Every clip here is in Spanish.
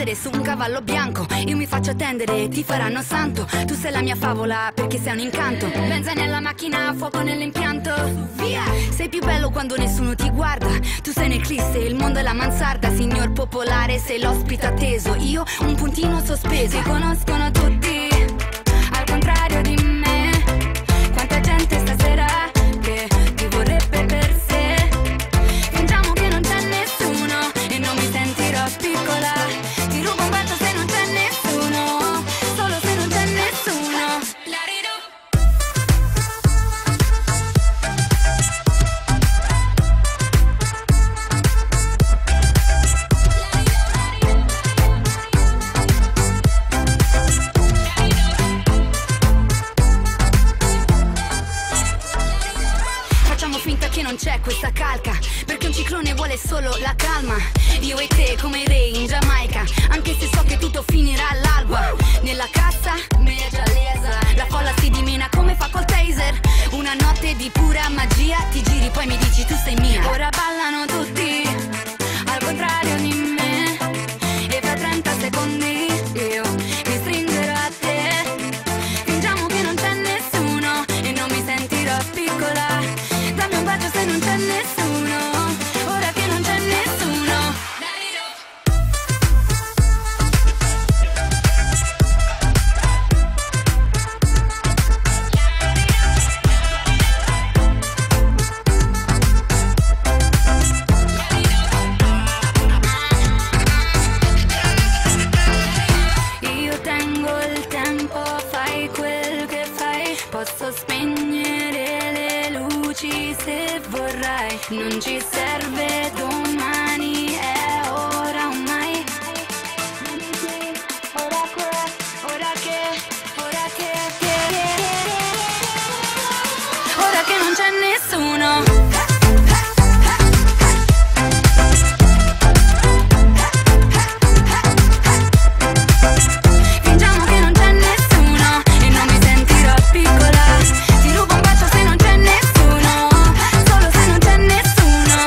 scendere su un cavallo bianco. Io mi faccio attendere, ti faranno santo. Tu sei la mia favola perché sei un incanto. Benzina nella macchina, fuoco nell'impianto. Via! Sei più bello quando nessuno ti guarda. Tu sei un'eclisse, il mondo è la mansarda. Signor popolare, sei l'ospite atteso. Io un puntino sospeso. Ti conoscono tutti, al contrario di me. Quanta gente stasera che ti vorrebbe per sé. Fingiamo che non c'è nessuno e non mi sentirò piccola. Ti rubo un bacio se non c'è nessuno, solo se non c'è nessuno. Facciamo finta che non c'è questa calca, perché un ciclone vuole solo la calma. Io e te come i re in Giamaica, anche se so che tutto finirà all'alba. Nella cassa, media lesa, la folla si dimena come fa col taser. Una notte di pura magia, ti giri poi mi dici tu sei mia. Ora ballano tutti, al contrario di me. E fra 30 secondi io mi stringerò a te. Fingiamo che non c'è nessuno e non mi sentirò piccola. Dammi un bacio se non c'è nessuno, ora che non c'è nessuno. Io tengo il tempo, fai quel che fai. Posso spegnere le luci se vorrai. Non ci serve domani, è ora o mai. Ora che non c'è nessuno. Fingiamo che non c'è nessuno e non mi sentirò piccola. Ti rubo un bacio se non c'è nessuno, solo se non c'è nessuno.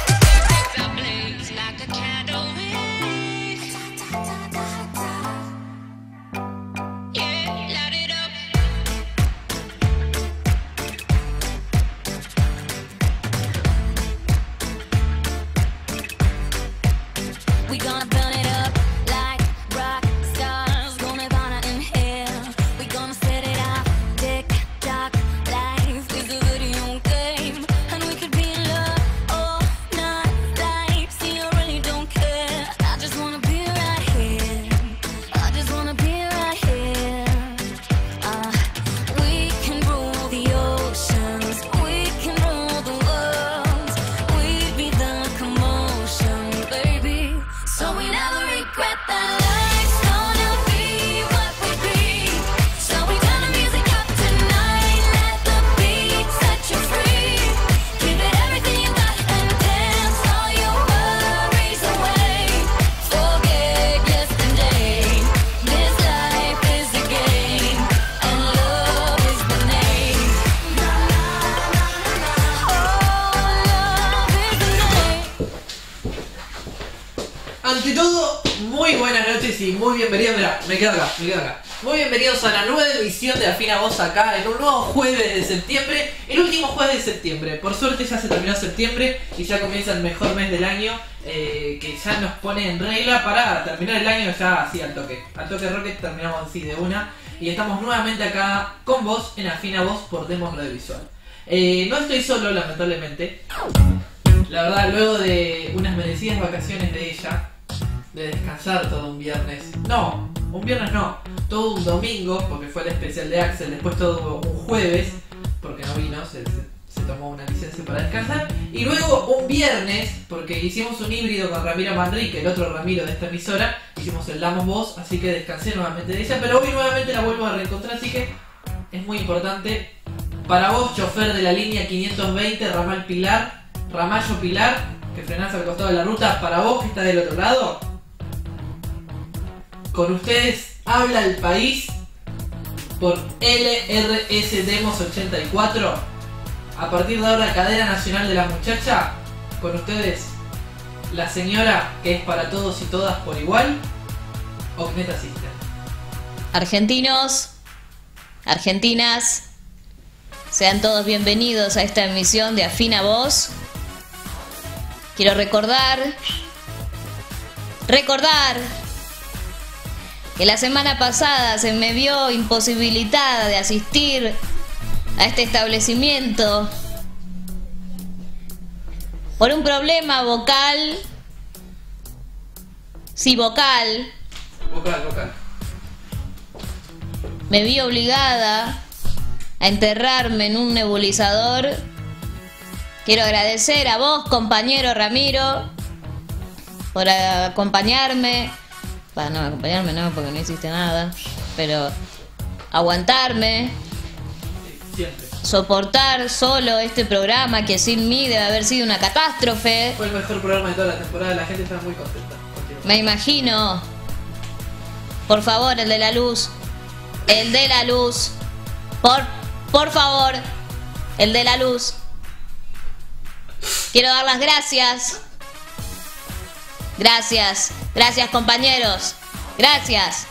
We gonna burn it up like rock stars. Gonna in hell. We gonna set it off. Tick tock, life is a video game, and we could be in love all night. Like, see, I really don't care. I just wanna be right here. I just wanna be right here. We can rule the oceans. We can rule the world. We'd be the commotion, baby. So we never regret that. Life's gonna be what we be. So we turn the music up tonight. Let the beat set you free. Give it everything you got and dance all your worries away. Forget yesterday. This life is a game, and love is the name. Oh, love is the name. Ante todo, muy buenas noches y muy bienvenidos. Mirá, me quedo acá. Muy bienvenidos a la nueva edición de Afina Voz acá en un nuevo jueves de septiembre. El último jueves de septiembre. Por suerte ya se terminó septiembre y ya comienza el mejor mes del año, que ya nos pone en regla para terminar el año ya así al toque. Al toque rocket terminamos así de una. Y estamos nuevamente acá con vos en Afina Voz por Demos Audiovisual. No estoy solo, lamentablemente. La verdad, luego de unas merecidas vacaciones de ella, de descansar todo un viernes. No, un viernes no, todo un domingo, porque fue el especial de Axel. Después todo un jueves, porque no vino, se tomó una licencia para descansar. Y luego un viernes, porque hicimos un híbrido con Ramiro Manrique, el otro Ramiro de esta emisora. Hicimos el Damos Voz, así que descansé nuevamente de ella. Pero hoy nuevamente la vuelvo a reencontrar, así que es muy importante. Para vos, chofer de la línea 520, Ramallo Pilar, que frenás al costado de la ruta. Para vos que está del otro lado, con ustedes habla el país por LRS Demos 84. A partir de ahora, cadena nacional de la muchacha. Con ustedes, la señora que es para todos y todas por igual, Ocneta System. Argentinos, argentinas, sean todos bienvenidos a esta emisión de Afina Voz. Quiero recordar que la semana pasada se me vio imposibilitada de asistir a este establecimiento por un problema vocal. Sí, vocal. Vocal. Me vi obligada a enterrarme en un nebulizador. Quiero agradecer a vos, compañero Ramiro, por acompañarme. Bueno, no, acompañarme no, porque no hiciste nada. Pero aguantarme. Siempre. Soportar solo este programa que sin mí debe haber sido una catástrofe. Fue el mejor programa de toda la temporada, la gente está muy contenta. Me imagino. Por favor, el de la luz. El de la luz. Por favor, el de la luz. Quiero dar las gracias. Gracias, compañeros. Gracias.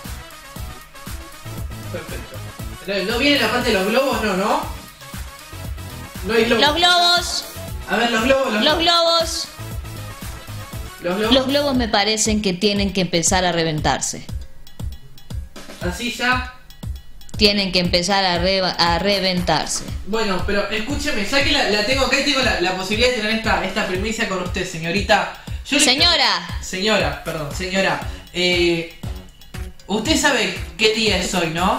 Perfecto. ¿No viene la parte de los globos? No. No hay globos. Los globos. A ver, los globos. Los globos. Los globos. Los globos me parecen que tienen que empezar a reventarse. Así ya. Tienen que empezar a reventarse. Bueno, pero escúcheme, ya que la tengo acá y tengo la posibilidad de tener esta primicia con usted, señorita. Señora. Señora. Usted sabe qué día es hoy, ¿no?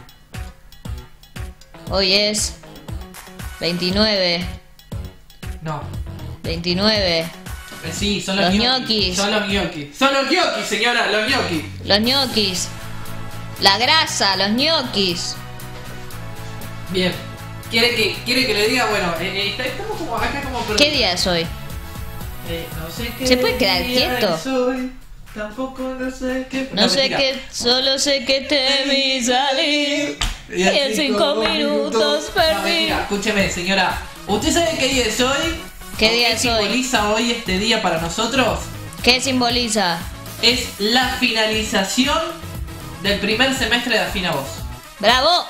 Hoy es 29. No. 29. Sí, son los ñoquis. Son los ñoquis, señora, los ñoquis. Los ñoquis. La grasa, los ñoquis. Bien. ¿Quiere que le diga? Bueno, estamos como acá como... ¿Qué día es hoy? No sé qué. ¿Se puede quedar día quieto? es hoy. Tampoco no sé qué. No sé qué, solo sé que te vi salir. Y en 5 minutos perdí. Escúcheme, señora. ¿Usted sabe qué día es hoy? ¿Qué día es hoy? ¿Qué simboliza hoy este día para nosotros? ¿Qué simboliza? Es la finalización del primer semestre de Afina Voz. ¡Bravo!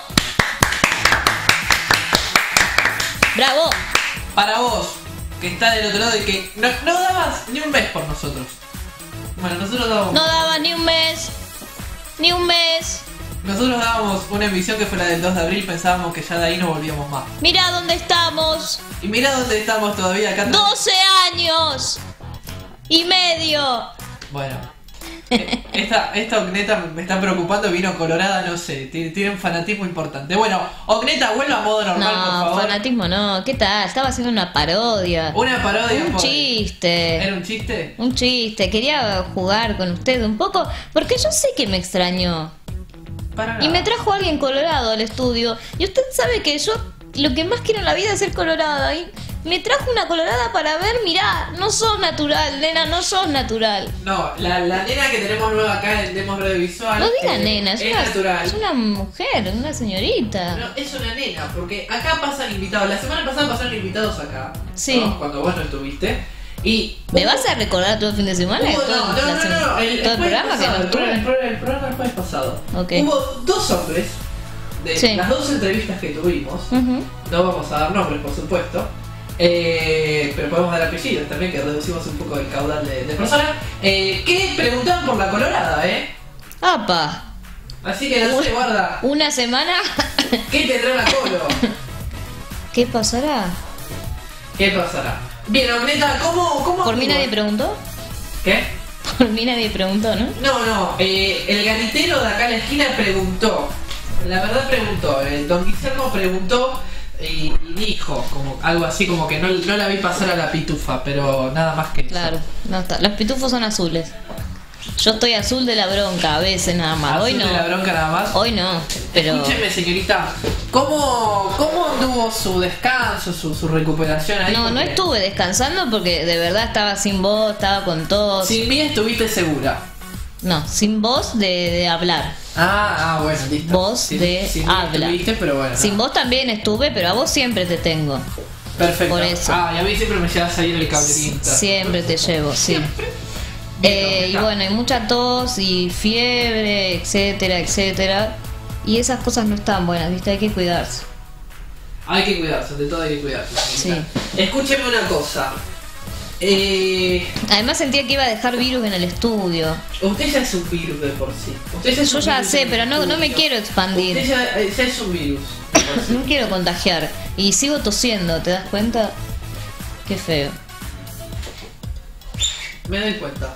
¡Bravo! Para vos, que está del otro lado y que no dabas ni un mes por nosotros. Bueno, nosotros dábamos... No daba ni un mes. Ni un mes. Nosotros dábamos una emisión que fue la del 2 de abril, pensábamos que ya de ahí no volvíamos más. Mirá dónde estamos. Y mirá dónde estamos todavía acá. 12 años y medio. Bueno, esta Ocneta me está preocupando, vino colorada, no sé, tiene un fanatismo importante. Bueno, Ocneta, vuelva a modo normal, por No, favor. fanatismo no. ¿Qué tal? Estaba haciendo una parodia. Una parodia. Un chiste. ¿Era un chiste? Un chiste. Quería jugar con usted un poco porque yo sé que me extrañó. Para nada. Y me trajo alguien colorado al estudio. Y usted sabe que yo lo que más quiero en la vida es ser colorada. Y me trajo una colorada para ver, mirá, no sos natural, nena, no sos natural. No, la nena que tenemos nueva acá en Demos Radio Visual. No diga nena, es natural. Es una mujer, una señorita. No, es una nena, porque acá pasan invitados. La semana pasada pasaron invitados acá. Sí. ¿No? Cuando vos no estuviste. Y ¿Me vas a recordar todo el fin de semana? no. Todo el programa que no estuve. El programa del jueves pasado. Ok. Hubo dos hombres de Sí. las dos entrevistas que tuvimos. Ujú. No vamos a dar nombres, por supuesto. Pero podemos dar apellidos también, que reducimos un poco el caudal de personas. Que preguntaban por la colorada, ¡Apa! Así que no se guarda. Una semana. ¿Qué tendrá la colo? ¿Qué pasará? ¿Qué pasará? Bien, Ocneta, ¿cómo ¿Por mí estuvo? nadie preguntó? ¿Qué? Por mí nadie preguntó, ¿no? No, el ganitero de acá en la esquina preguntó. La verdad preguntó. El don Guillermo preguntó y dijo como algo así como que no la vi pasar a la pitufa, pero nada más que eso. Claro, no está. Los pitufos son azules. Yo estoy azul de la bronca a veces nada más. Azul Hoy no. de la bronca nada más. Hoy no, pero... Escúcheme, señorita, ¿cómo anduvo su descanso, su recuperación ahí? No, no Porque estuve descansando porque de verdad estaba sin voz, estaba con tos. sin mí estuviste segura. No, sin voz de hablar. Bueno, listo. Voz Sin de mí habla. estuviste, pero bueno. Sin voz también estuve, pero a vos siempre te tengo. Perfecto. por eso. Y a mí siempre me llevas ahí en el cablerito. Siempre te llevo, sí. Y bueno, hay mucha tos y fiebre, etcétera, etcétera. Y esas cosas no están buenas, ¿viste? Hay que cuidarse. Hay que cuidarse, de todo hay que cuidarse. Sí. Escúcheme una cosa. Además sentía que iba a dejar virus en el estudio. Usted ya es un virus de por sí. Usted ya es Yo un ya virus sé, en pero el no me estudio. quiero expandir. Usted ya es un virus. de por sí. No quiero contagiar. Y sigo tosiendo, ¿te das cuenta? Qué feo. Me doy cuenta.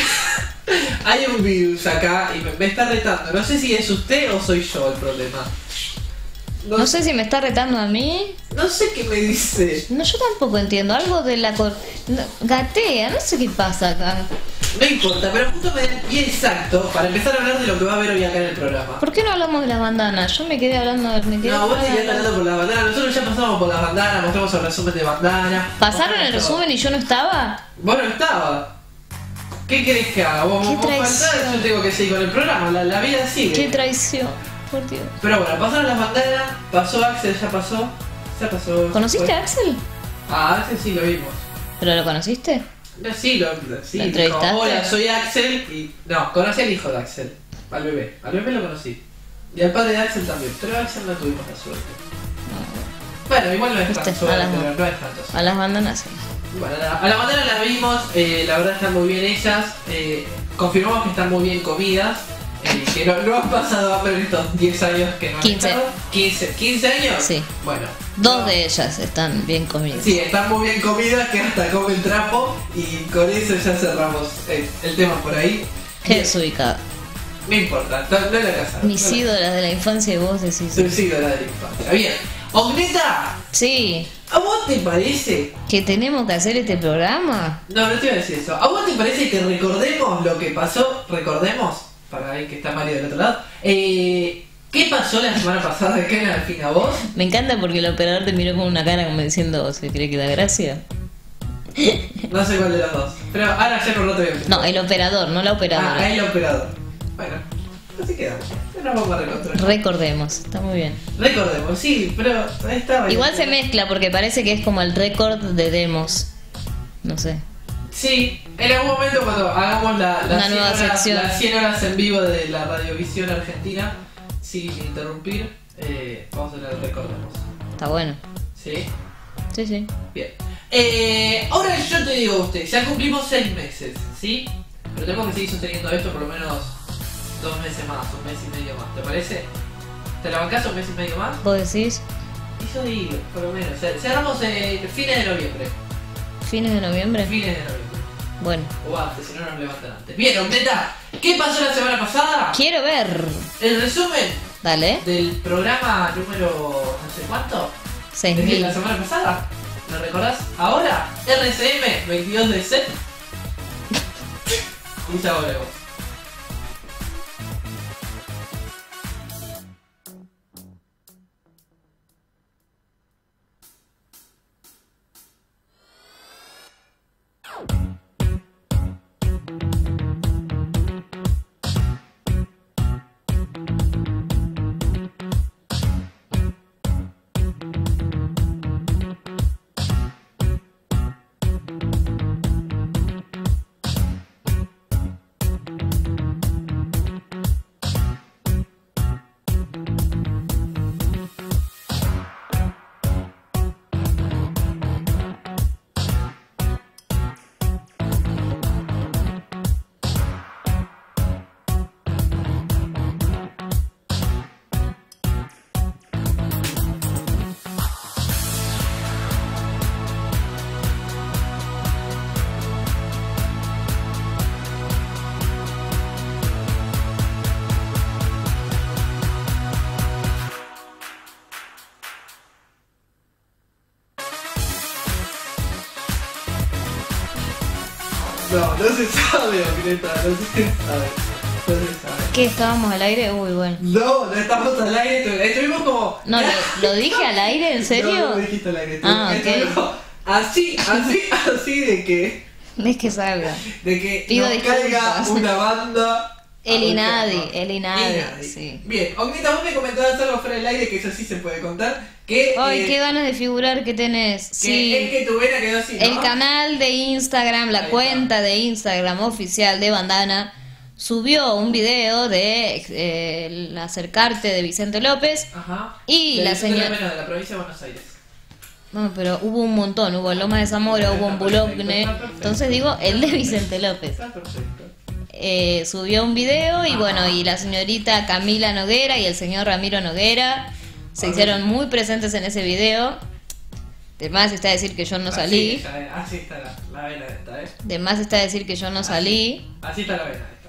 Hay un virus acá y me está retando. No sé si es usted o soy yo el problema. No sé si me está retando a mí. No sé qué me dice. No, yo tampoco entiendo. Algo de la... gatea, no sé qué pasa acá. No importa, pero justo me da el pie exacto para empezar a hablar de lo que va a haber hoy acá en el programa. ¿Por qué no hablamos de las bandanas? Yo me quedé hablando... No, vos te quedaste hablando por las bandanas. Nosotros ya pasamos por las bandanas, mostramos el resumen de bandanas. ¿Pasaron el mostramos todo. resumen y yo no estaba? Vos no estabas. ¿Qué querés que haga? Vos Qué faltás, traición. yo tengo que seguir con el programa, la vida sigue. Qué traición, por Dios. Pero bueno, pasaron las bandanas, pasó Axel, ya pasó. ¿Conociste fue. a Axel? Ah, Axel sí lo vimos. ¿Pero lo conociste? Sí, ¿Lo entrevistaste? dijo, hola, soy Axel y... No, conocí al hijo de Axel, al bebé. Al bebé lo conocí. Y al padre de Axel también, pero a Axel no tuvimos la suerte. Bueno, igual no es Viste, tan suerte, a las- pero no es tanto. A las bandanas sí. Bueno, a la bandera las vimos, la verdad están muy bien hechas, confirmamos que están muy bien comidas, que no han pasado hambre en estos 10 años que no han 15. estado. 15 años. Sí. Bueno. Dos no. de ellas están bien comidas. Sí, están muy bien comidas, que hasta comen trapo y con eso ya cerramos el tema por ahí. Qué Bien, desubicada. no importa, no es la casa. Mis ídolas de la infancia y vos decís. Suicidio la de la infancia. Bien. Ogneta, Sí, ¿a vos te parece? que tenemos que hacer este programa. No te iba a decir eso. ¿A vos te parece que recordemos lo que pasó? Recordemos, para ver que está Mario del otro lado. ¿Qué pasó la semana pasada de que al fin a vos? Me encanta porque el operador te miró con una cara como diciendo, ¿se cree que da gracia? No sé cuál de los dos. Pero ahora ya no lo te No, el operador, no la operadora. Ah, el operador. Bueno, así quedamos. Ya nos vamos a reencontrar. Recordemos, está muy bien. Recordemos, sí, pero estaba Igual se mezcla porque parece que es como el récord de demos. No sé. Sí, en algún momento cuando hagamos Una 100 nueva horas, sección. las 100 horas en vivo de la radiovisión argentina, sin interrumpir, vamos a hacer el recordemos. Está bueno. ¿Sí? Sí, sí. Bien. Ahora yo te digo a usted, ya cumplimos 6 meses, ¿sí? Pero tenemos que seguir sosteniendo esto por lo menos 2 meses más, un mes y medio más, ¿te parece? ¿Te la bancás un mes y medio más? ¿Vos decís? Y yo digo, por lo menos. Cerramos fines de noviembre. ¿Fines de noviembre? Fines de noviembre. Bueno. O antes, si no nos levantan antes. Bien, Ogneta, ¿qué pasó la semana pasada? Quiero ver. El resumen Dale. del programa número no sé cuánto. Desde 6.000. la semana pasada. ¿Lo recordás? Ahora, RCM 22 de set. Y ya volvemos. No se sabe, Ogneta, no se sabe. No se sabe. ¿Qué? ¿Estábamos al aire? Uy, bueno. No estamos al aire, estuvimos como... No, ¿lo dije al aire? ¿En serio? No, no dijiste al aire. Ah, Estuvimos así de que... Es que salga. De que Pido nos caiga disculpas. una banda El Inadi, Inadi. sí. Bien, Ognita, vos me comentabas algo fuera del aire, que eso sí se puede contar, que... Ay, qué ganas de figurar que tenés. Que Sí. es que tu vena quedó así, ¿no? El canal de Instagram, la Ahí cuenta de Instagram oficial de Bandana, subió un video de el acercarte de Vicente López. Ajá. Y De la Vicente señora... López, no, de la provincia de Buenos Aires. No, pero hubo un montón, hubo en Loma de Zamora, hubo en Bulogne. Está perfecto. Entonces digo, el de Vicente López. Está perfecto. Subió un video y Ajá. bueno, y la señorita Camila Noguera y el señor Ramiro Noguera se hicieron muy presentes en ese video. De más está decir que yo no salí. Así está la vena esta, De más está decir que yo no salí. Así está la vena esta.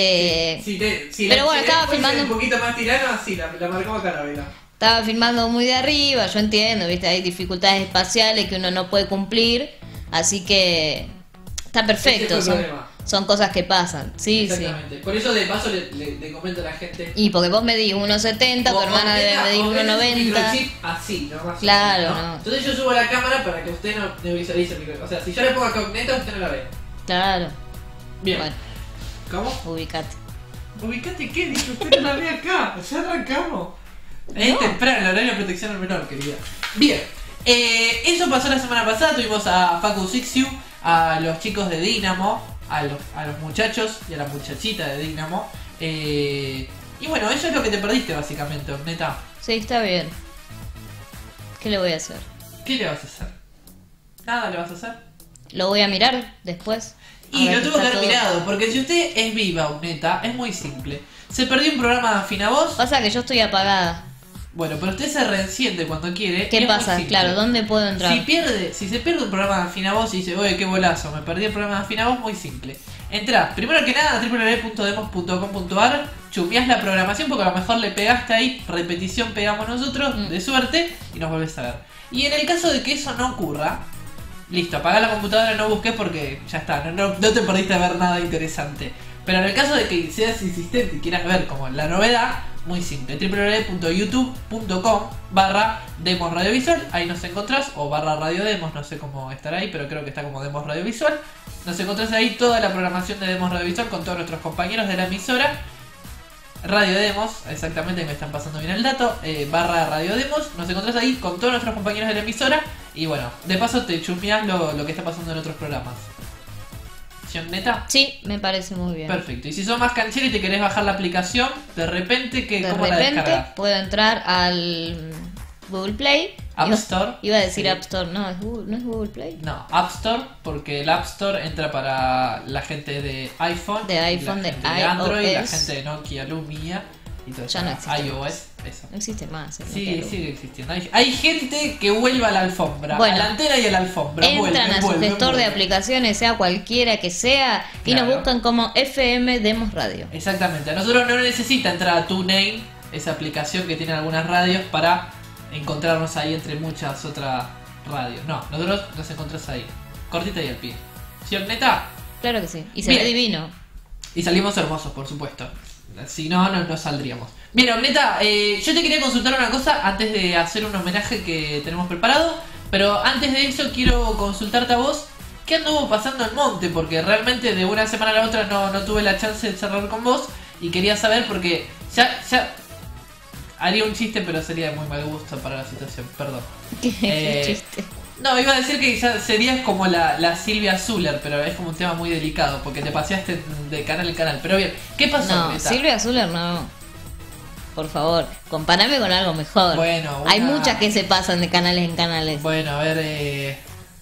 Si Pero bueno, estaba fuese filmando- un poquito más tirano, así la marcó acá la vena. Estaba filmando muy de arriba, yo entiendo, ¿viste? Hay dificultades espaciales que uno no puede cumplir, así que está perfecto, Ese fue el problema. son cosas que pasan, sí, sí. Exactamente. Por eso de paso le comento a la gente. Y porque vos medís 1,70, tu hermana debe medir 1,90. Así, ¿no? Más o Claro, menos, no. Entonces yo subo la cámara para que usted no visualice el micrófono. O sea, si yo le pongo acá Ogneta, usted no la ve. Claro, Bien. bueno, ¿Cómo? ubicate. ¿Ubicate qué? Dice usted no la ve acá. Ya arrancamos. Es temprano, el horario de protección al menor, querida. Bien. Eso pasó la semana pasada. Tuvimos a Facu Sixiu, a los chicos de Dynamo, a los muchachos y a la muchachita de Dynamo. Y bueno, eso es lo que te perdiste básicamente, Ogneta. Sí, está bien. ¿Qué le voy a hacer? ¿Qué le vas a hacer? ¿Nada le vas a hacer? Lo voy a mirar después. Y Ahora lo tuvo que está haber todo- mirado, porque si usted es viva, Ogneta, es muy simple. Se perdió un programa de Afinavoz. Pasa que yo estoy apagada. Bueno, pero usted se reenciende cuando quiere. y ¿Qué es muy pasa? simple. Claro, ¿dónde puedo entrar? Si se pierde un programa de Afinavoz y dice, oye, qué bolazo, me perdí el programa de Afinavoz, muy simple. Entrá, primero que nada, a www.demos.com.ar, chumeás la programación porque a lo mejor le pegaste ahí, repetición pegamos nosotros, de suerte, y nos volvés a ver. Y en el caso de que eso no ocurra, listo, apagá la computadora, no busques porque ya está, no te perdiste de ver nada interesante. Pero en el caso de que seas insistente y quieras ver como la novedad, muy simple, www.youtube.com/Demos Radiovisual, ahí nos encontrás, o /Radio Demos, no sé cómo estará ahí, pero creo que está como Demos Radiovisual. Nos encontrás ahí toda la programación de Demos Radiovisual con todos nuestros compañeros de la emisora. Radio Demos, exactamente, me están pasando bien el dato, /Radio Demos, nos encontrás ahí con todos nuestros compañeros de la emisora. Y bueno, de paso te chusmeás lo que está pasando en otros programas. ¿Neta? Sí, me parece muy bien. Perfecto. Y si sos más canchero y te querés bajar la aplicación, de repente, De ¿cómo la repente descargas? puedo entrar al Google Play. App Store. Iba a decir Sí. App Store, no, ¿no es Google Play? No, App Store, porque el App Store entra para la gente de iPhone, De iPhone, la de gente de Android, la iOS. gente de Nokia, Lumia y todo Ya eso. no existe iOS, más. eso. No existe más. el Sí, Nokia sigue existiendo. Hay gente que vuelve a la alfombra, Bueno, a la antena y a la alfombra. Entran a su gestor de aplicaciones, sea cualquiera que sea, y nos Claro. buscan como FM Demos Radio. Exactamente, a nosotros no necesita entrar a TuneIn, esa aplicación que tiene algunas radios, para encontrarnos ahí entre muchas otras radios. No, nosotros nos encontrás ahí, cortita y al pie. ¿Sí, Ogneta? Claro que sí. Y se Bien. ve divino. Y salimos hermosos, por supuesto. Si no, no saldríamos. Bien, Ogneta, yo te quería consultar una cosa antes de hacer un homenaje que tenemos preparado. Pero antes de eso quiero consultarte a vos. ¿Qué anduvo pasando en Monte? Porque realmente de una semana a la otra no tuve la chance de charlar con vos. Y quería saber porque ya haría un chiste, pero sería de muy mal gusto para la situación. Perdón. Qué chiste. No, iba a decir que ya serías como la Silvia Zuller, pero es como un tema muy delicado, porque te paseaste de canal en canal. Pero bien, ¿qué pasó, No, Greta? Silvia Zuller no. Por favor, comparame con algo mejor. Bueno, Hay una- muchas que se pasan de canales en canales. Bueno, a ver,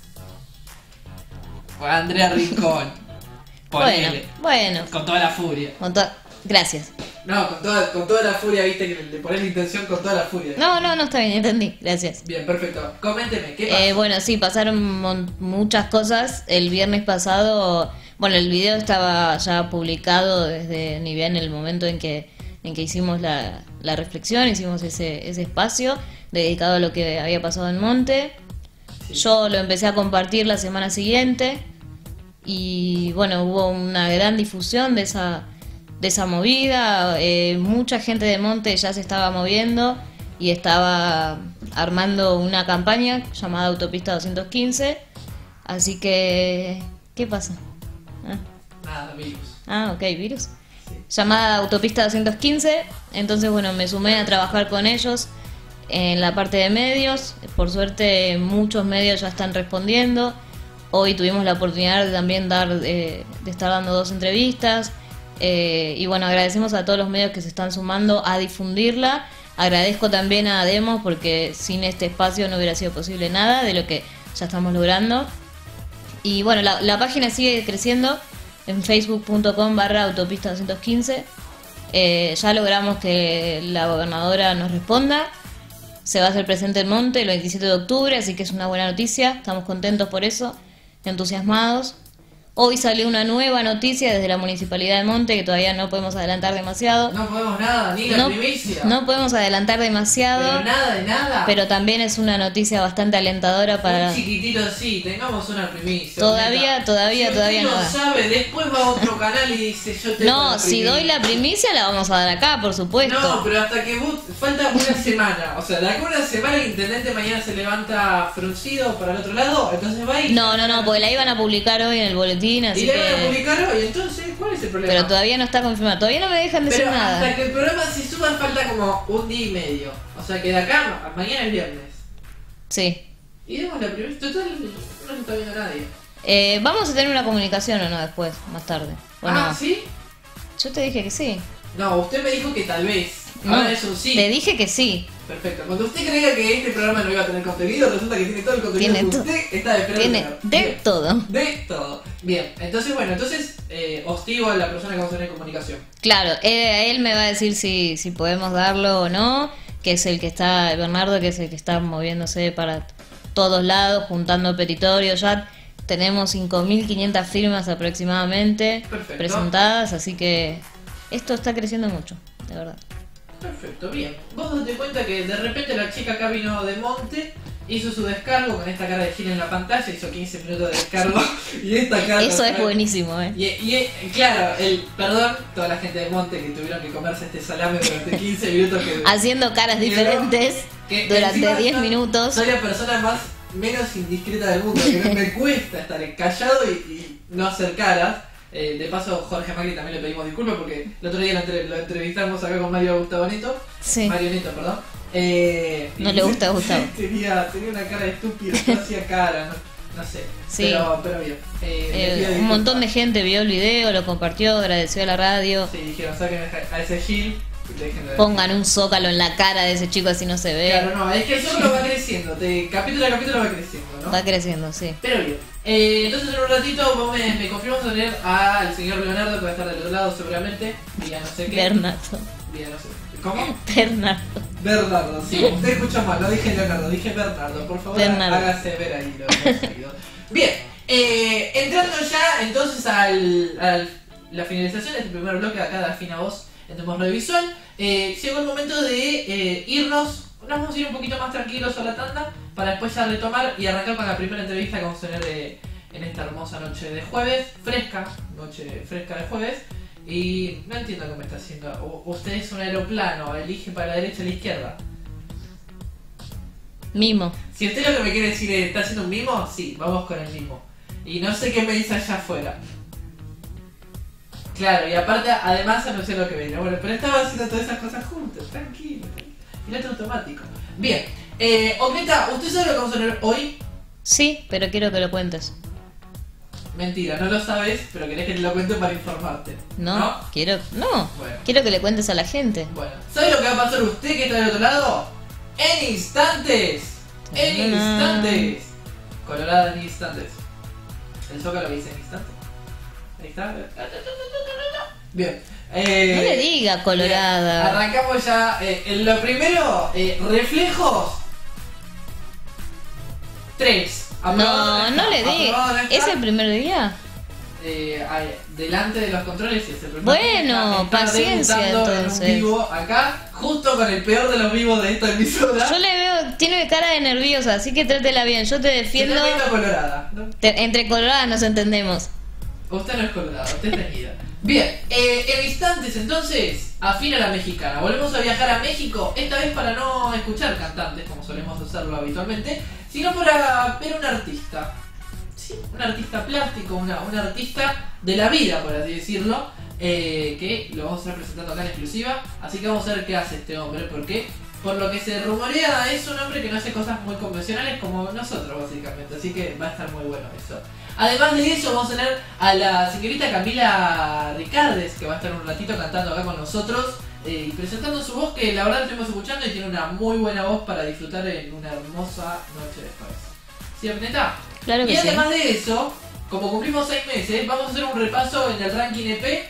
Andrea Rincón. Ponele. Bueno. Con toda la furia. Gracias. No, con toda la furia, viste que le pones la intención con toda la furia. No, está bien, entendí. Gracias. Bien, perfecto. Coménteme, ¿qué pasó? Bueno, sí, pasaron muchas cosas. El viernes pasado, bueno, el video estaba ya publicado desde ni bien el momento en que hicimos la reflexión, hicimos ese espacio dedicado a lo que había pasado en Monte. Sí. Yo lo empecé a compartir la semana siguiente y bueno, hubo una gran difusión de esa movida. Mucha gente de Monte ya se estaba moviendo y estaba armando una campaña llamada Autopista 215. Así que, ¿qué pasa? Nada, virus. Ok, virus. Sí. llamada Autopista 215. Entonces, bueno, me sumé a trabajar con ellos en la parte de medios. Por suerte, muchos medios ya están respondiendo. Hoy tuvimos la oportunidad de también de estar dando 2 entrevistas. Y bueno, agradecemos a todos los medios que se están sumando a difundirla. Agradezco también a Demos porque sin este espacio no hubiera sido posible nada de lo que ya estamos logrando. Y bueno, la página sigue creciendo en facebook.com/autopista 215. Ya logramos que la gobernadora nos responda. Se va a hacer presente en Monte el 27 de octubre, así que es una buena noticia. Estamos contentos por eso, entusiasmados. Hoy salió una nueva noticia desde la Municipalidad de Monte que todavía no podemos adelantar demasiado. No podemos nada, ni la primicia. No podemos adelantar demasiado. Pero nada de nada. Pero también es una noticia bastante alentadora para... Un chiquitito así, tengamos una primicia. Todavía si no. Lo sabe, después va a otro canal y dice yo tengo No, si doy la primicia la vamos a dar acá, por supuesto. No, pero hasta que falta una semana. O sea, de acá una semana el intendente mañana se levanta fruncido para el otro lado, entonces va y... No, porque la iban a publicar hoy en el boletín, así y la iban a publicar hoy, entonces, ¿cuál es el problema? Pero todavía no está confirmado, todavía no me dejan decir nada. Hasta que el programa se suba falta como un día y medio. O sea que de acá a mañana es viernes. Sí. Y demos la primera. Total, no se está viendo nadie. Vamos a tener una comunicación o no después, más tarde. ¿O no? ¿Sí? Yo te dije que sí. No, usted me dijo que tal vez. No, ahora es un sí. Te dije que sí. Perfecto. Cuando usted creía que este programa no iba a tener contenido, resulta que tiene todo el contenido que usted está esperando. Tiene de todo. De todo. Bien, entonces hostigo a la persona que vamos a tener en comunicación. Claro, él me va a decir si podemos darlo o no, que es el que está, Bernardo, que es el que está moviéndose para todos lados, juntando petitorios. Ya tenemos 5.500 firmas aproximadamente. Perfecto. Presentadas, así que esto está creciendo mucho, de verdad. Perfecto, bien. Vos date cuenta que de repente la chica acá vino de Monte, hizo su descargo con esta cara de Gil en la pantalla, hizo 15 minutos de descargo y esta cara... Eso es buenísimo, Y claro, perdón, toda la gente de Monte que tuvieron que comerse este salame durante 15 minutos que... Haciendo caras diferentes durante 10 minutos. Soy la persona menos indiscreta del mundo, que me cuesta estar callado y no hacer caras. De paso, Jorge Macri también le pedimos disculpas porque el otro día lo entrevistamos acá con Mario Gustavo Neto. Sí. Mario Neto, perdón. No le gusta Gustavo. Tenía una cara de estúpido, no hacía cara, no sé. Sí. Pero bien. Un montón de gente vio el video, lo compartió, agradeció a la radio. Sí, dijeron, saquen a ese Gil. Pongan un zócalo en la cara de ese chico así no se ve. Claro, no, es que el zócalo va creciendo, capítulo a capítulo va creciendo, ¿no? Va creciendo, sí. Pero bien, entonces en un ratito vos me confirmas tener al señor Leonardo que va a estar del otro lado seguramente, vía no sé qué. Bernardo. Vía no sé. ¿Cómo? Bernardo, sí, usted escucha mal, no dije Leonardo, dije Bernardo, por favor hágase ver ahí lo que ha seguido. Bien, entrando ya entonces a la finalización de este primer bloque de acá de Afina Voz en tu morro visual, llegó el momento de irnos. Nos vamos a ir un poquito más tranquilos a la tanda para después ya retomar y arrancar con la primera entrevista que vamos a tener en esta hermosa noche de jueves, noche fresca de jueves. Y no entiendo cómo está haciendo. Usted es un aeroplano, elige para la derecha o la izquierda. Mimo. Si usted lo que me quiere decir es ¿está haciendo un mimo? Sí, vamos con el mimo. Y no sé qué me dice allá afuera. Claro, y aparte, además anunció lo que viene. Bueno, pero estaba haciendo todas esas cosas juntas, tranquilo. Piloto automático. Bien, Ogneta, ¿usted sabe lo que vamos a tener hoy? Sí, pero quiero que lo cuentes. Mentira, no lo sabes, pero querés que te lo cuente para informarte. No. Quiero Bueno. Quiero que le cuentes a la gente. Bueno, ¿sabe lo que va a pasar usted que está del otro lado? En instantes. Colorada en instantes. El Zócalo que dice en instantes. Ahí está. Bien. No le diga colorada. Bien. Arrancamos ya. Lo primero, reflejos. 3. No le diga. ¿Es el primer día? Delante de los controles es el primer Bueno, está paciencia entonces. En un vivo acá, justo con el peor de los vivos de esta emisora. Yo le veo, tiene cara de nerviosa, así que trátela bien. Yo te defiendo. Colorada, ¿no? Entre coloradas nos entendemos. Usted no es colorada, usted es teñida. Bien, en instantes entonces, afina la mexicana. Volvemos a viajar a México, esta vez para no escuchar cantantes como solemos hacerlo habitualmente, sino para ver un artista. Sí, un artista plástico, un artista de la vida, por así decirlo. que lo vamos a estar presentando acá en exclusiva. Así que vamos a ver qué hace este hombre, porque por lo que se rumorea es un hombre que no hace cosas muy convencionales como nosotros básicamente. Así que va a estar muy bueno eso. Además de eso vamos a tener a la señorita Camila Ricardes, que va a estar un ratito cantando acá con nosotros y presentando su voz, que la verdad estuvimos escuchando y tiene una muy buena voz para disfrutar en una hermosa noche después. ¿Sí, Apneta? Claro que y sí. además de eso, como cumplimos 6 meses, vamos a hacer un repaso en el ranking EP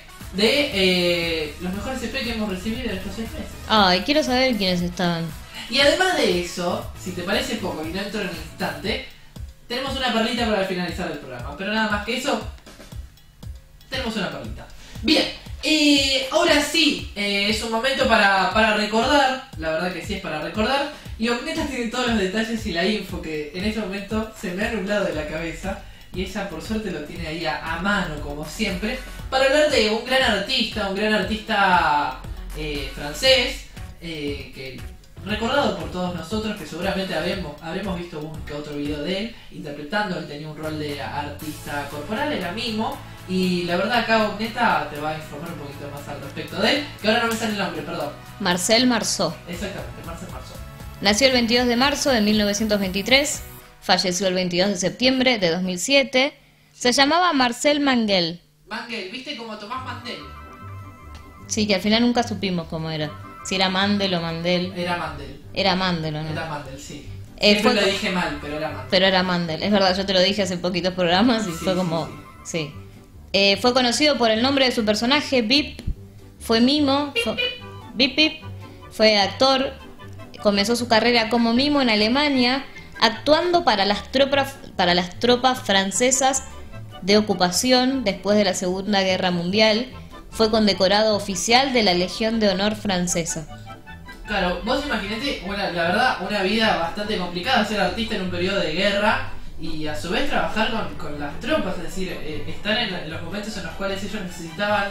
de los mejores EP que hemos recibido en estos 6 meses. Ay, quiero saber quiénes estaban. Y además de eso, si te parece poco y no entro en un instante, tenemos una perlita para finalizar el programa. Pero nada más que eso, tenemos una perlita. Bien, ahora sí, es un momento para recordar. La verdad que sí es para recordar. Y Ocneta tiene todos los detalles y la info que en este momento se me ha nublado de la cabeza. Y ella por suerte lo tiene ahí a mano como siempre. Para hablar de un gran artista francés, que recordado por todos nosotros, que seguramente habremos visto un que otro video de él interpretando. Él tenía un rol de artista corporal, era mimo. Y la verdad acá Ocneta te va a informar un poquito más al respecto de él, que ahora no me sale el nombre, perdón. Marcel Marceau. Exactamente, Marcel Marceau. Nació el 22 de marzo de 1923, falleció el 22 de septiembre de 2007. Se llamaba Marcel Mangel. Mangel, ¿viste como Tomás Mandel? Sí, que al final nunca supimos cómo era. Si era Mandel o Mandel. Era Mandel. Era Mandel o no. Era Mandel, sí. Siempre lo dije mal, pero era Mandel. Pero era Mandel, es verdad, yo te lo dije hace poquitos programas y Sí, fue sí, como... sí. Sí. Fue conocido por el nombre de su personaje, Bip. Fue mimo. Bip Bip. Fue actor. Comenzó su carrera como mimo en Alemania, actuando para las tropas francesas de ocupación después de la Segunda Guerra Mundial. Fue condecorado oficial de la Legión de Honor francesa. Claro, vos imaginate, la verdad, una vida bastante complicada, ser artista en un periodo de guerra y a su vez trabajar con las tropas, es decir, estar en los momentos en los cuales ellos necesitaban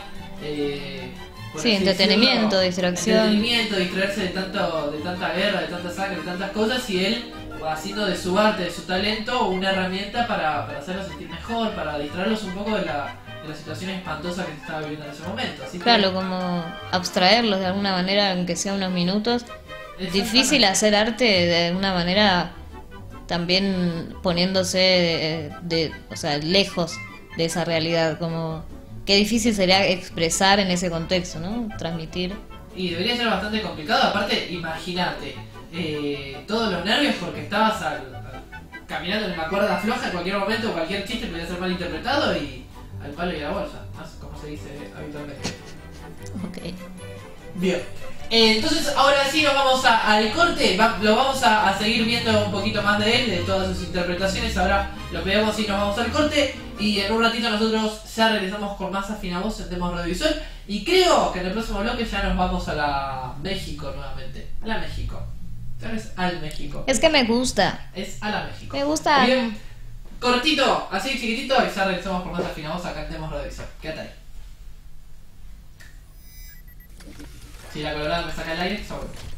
por Sí, así entretenimiento, decirlo, distracción. entretenimiento, distraerse de tanta guerra, de tanta sangre, de tantas cosas, y él haciendo de su arte, de su talento, una herramienta para hacerlos sentir mejor, para distraerlos un poco de la situación espantosa que se estaba viviendo en ese momento. Así Claro, como abstraerlos de alguna manera, aunque sea unos minutos. Es difícil hacer arte de una manera también poniéndose o sea, lejos de esa realidad, como qué difícil sería expresar en ese contexto, ¿no? Transmitir. Y debería ser bastante complicado, aparte, imagínate, todos los nervios porque estabas caminando en una cuerda floja, en cualquier momento cualquier chiste podía ser mal interpretado y al palo y a la bolsa, como se dice habitualmente. Ok. Bien. Entonces ahora sí nos vamos al corte, lo vamos a seguir viendo un poquito más de él, de todas sus interpretaciones. Ahora lo pegamos y nos vamos al corte y en un ratito nosotros ya regresamos con más Afina Voz en Demos Radiovisual y creo que en el próximo bloque ya nos vamos a la México nuevamente, a la México. ¿Sabes? Al México. Es que me gusta. Es a la México. Me gusta. Bien, cortito, así chiquitito y ya regresamos con más Afina Voz acá en Demos Radiovisual. Quédate ahí. Si la colorada me saca el aire, está bueno.